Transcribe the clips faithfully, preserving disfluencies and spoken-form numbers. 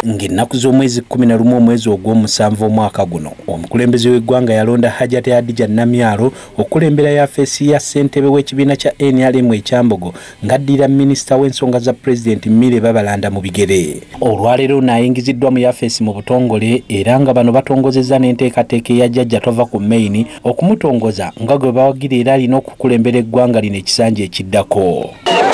ng'ennaku z'omwezi kumi na lumu omwezi ogw'omusanvu omwaka guno omukulembeze w'eggwanga yalonda Hajjati Adija Namyalo okulembera Yafeesi ya ssentebe w'ekibiina kya N R M ekyambogo ng'addira minisita w'ensonga za pulezidenti Mire Babalanda mu bigere. Olwaleero n'ayingiziddwa mu Yafeesi mu butongole era nga bano batongozezza n'enteekateeka eya jjajja tova ku Maine okumutongoza nga gwe bawagira era alina okukulembera eggwanga lino ekisanja ekiddako.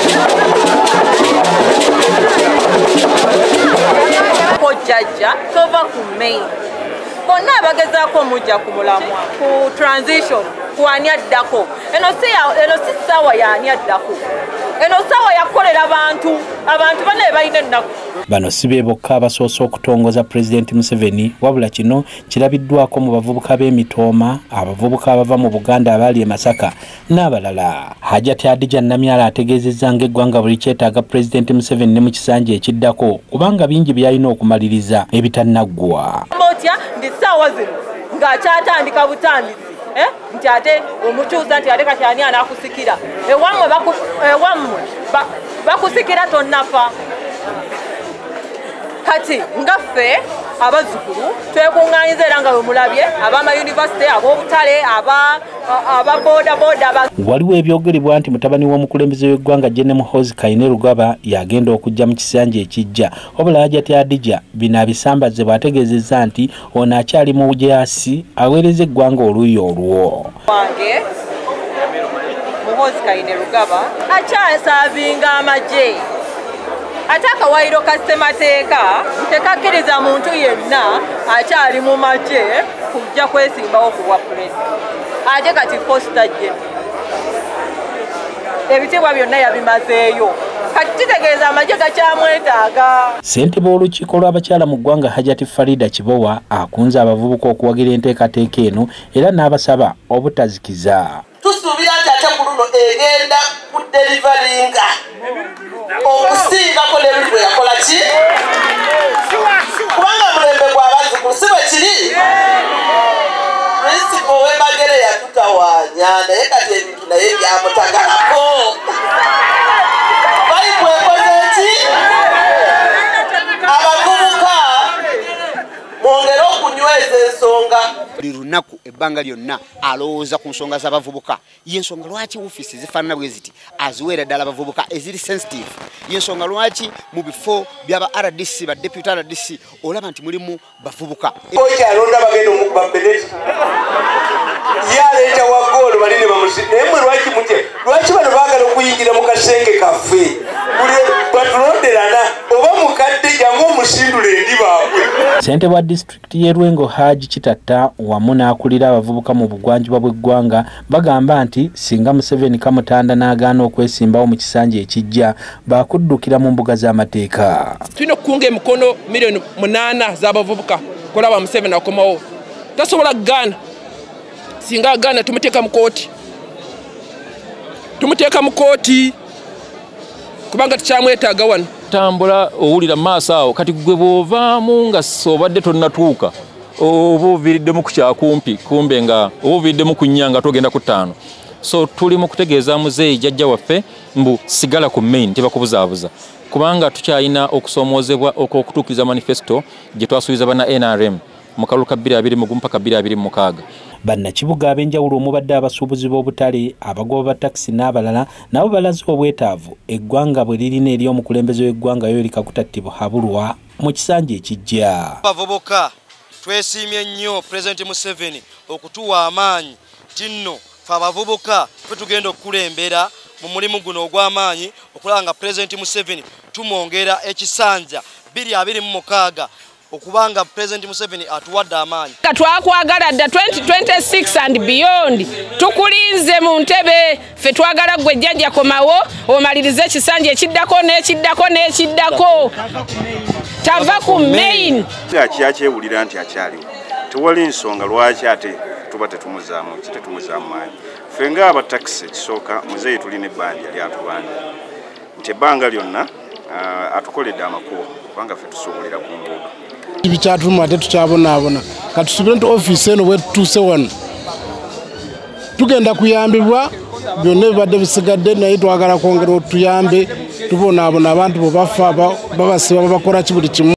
Jajja tova ku Maine bonna abagezaako mujja ku mulamwa ku transition ku ani addako eno si eno si ssaawa ya ani addako eno ssaawa yakolera abantu abantu bane balina ennaku. Bano si be bokka abasoose okutongoza Pulezidenti Museveni wabula kino kirabiddwako mu bavubuka b'emitooma abavubuka abava mu Buganda abaali e Masaka n'abalala. Hajjati Adija Namyalo ategeezezza ng'eggwanga buli kyetaaga Pulezidenti Museveni ne mu kisanja ekiddako kubanga bingi byalina okumaliriza ebitannaggwa. Otya ndi ssaawa zino ng'akyatandika butandisi eh nti ate omukyusa nti ate kati ani anaakusikira ewammwe ewammwe bakusikira tonnafa. Kati ngaffe abazzukulu twekuŋŋaanyiza era nga bwe mulabye ab'amayunivasite ab'obutale aba aba boda boda. Waliwo ebyogerebwa nti mutabani w'omukulembeze w'eggwanga General Muhoozi Kainerugaba yagenda okujja mu kisanja ekijja wabula Hajjati Adija bino abisambaze bw'ategeezezza nti ono akyali mu bujaasi aweereza eggwanga oluuyi olwo. Wange Muhoozi Kainerugaba akyasaavinga amagye ate akawaayiro ka ssemateeka tekakkiriza muntu yenna akyali mu magye kujja kwesimbawo ku bwa pulezidenti. Ate kati Foster General ebitiibwa byonna yabimazeeyo kati kitegeeza amagye gakyamwetaaga. Ssentebe w'olukiiko lw'abakyala mu ggwanga Hajjati Farida Kibowa akunze abavubuka okuwagira enteekateeka eno era n'abasaba obutazikiza. Tusuubira nti ate ku luno egenda kuderivalinga okusiingako ne buli bwe yakola ki kubanga mulembe gw'abazzukulu si bwe kiri. Prinsipo w'Emagere yatutawaanya naye kati ebintu naye byamutagalako. Bayibu ekoze ki abavubuka mwongere okunyweza ensonga. Buli lunaku ebbanga lyonna alowooza ku nsonga z'abavubuka. Y'ensonga lwaki ofiisi zifaanana bwe ziti aziweera ddala abavubuka eziri sensitive. Y'ensonga lwaki mu bifo by'aba R D C ba deputy R D C olaba nti mulimu bavubuka. Oyo alonda bagenda omukuba penalty yaleeta wa goolo balinde bamusinde naye mwe lwaki mutye lwaki bano baagala okuyingira mu kasenge kaffe buli batulonderana oba mukadde jangu omusindula endi baabwe. Ssentebe wa disitulikiti y'e Lwengo Haji Kitatta wamu n'akulira abavubuka mu bugwanjuba bw'eggwanga bagamba nti singa Museveni kamutanda n'agaana okwesimbawo mu kisanja ekijja baakuddukira mu mbuga z'amateeka. Tulina okukunga emikono miliyoni munaana z'abavubuka kulaba Museveni akomawo. Tasobola kugaana singa agaana tumuteeka mu kooti tumuteeka mu kooti kubanga tukyamwetaaga wano. Tambula owulira maaso awo kati gwe bw'ovaamu nga sobadde tonnatuuka oba oviiriddemu ku kyakumpi kumbe nga oba oviiriddemu ku nnya nga togenda ku ttaano. So tuli mu kutegeeza muzeeyi jjajja waffe mbu sigala ku Maine tebakubuzaabuza kubanga tukyalina okusoomoozebwa okw'okutuukiriza manifesto gye twasuubiza bana N R M mu kalulu ka bbiri abiri mu gumu paka bbiri abiri mu mukaaga. Bannakibuga ab'enjawulo omubadde abasuubuzi b'obutale abagoba ba takisi n'abalala nabo balaze obwetaavu eggwanga bwe lirina eri omukulembeze w'eggwanga Yoweri Kaguta Habulwa mu kisanja ekijja. Abavubuka twesiimye nnyo Pulezidenti Museveni okutuwa amaanyi tinno fe abavubuka fe tugenda okukulembera mu mulimu guno ogw'amaanyi okulaba nga Pulezidenti Museveni tumwongera ekisanja bbiri abiri mu mukaaga okubanga President Museveni atuwadde amaanyi. Twakwagala dda twenty twenty-six and beyond tukulinze mu ntebe fe twagala gwe jjajja komawo omalirize ekisanja ekiddako n'ekiddako n'ekiddako tava ku Maine. Akyakyewulira nti akyaliwo tewali nsonga lwaki ate tuba tetumuzaamu tetumuzaamu maanyi. Ffe ng'abatakisi ekisooka muzeeyi tulina ebbanja yali atubanja nti ebbanga lyonna atukoledde amakubo kubanga ffe tusuubulira ku nguudo. Ibikyatuluma ate tukyabonaabona katusubire nti ofiisi eno bwe tutuuse wano tugenda kuyambibwa byonna ebibadde bisigadde naye twagala kwongera otuyambe tubonaabona abantu bwe bafa babasiba babakola ki buli kimu.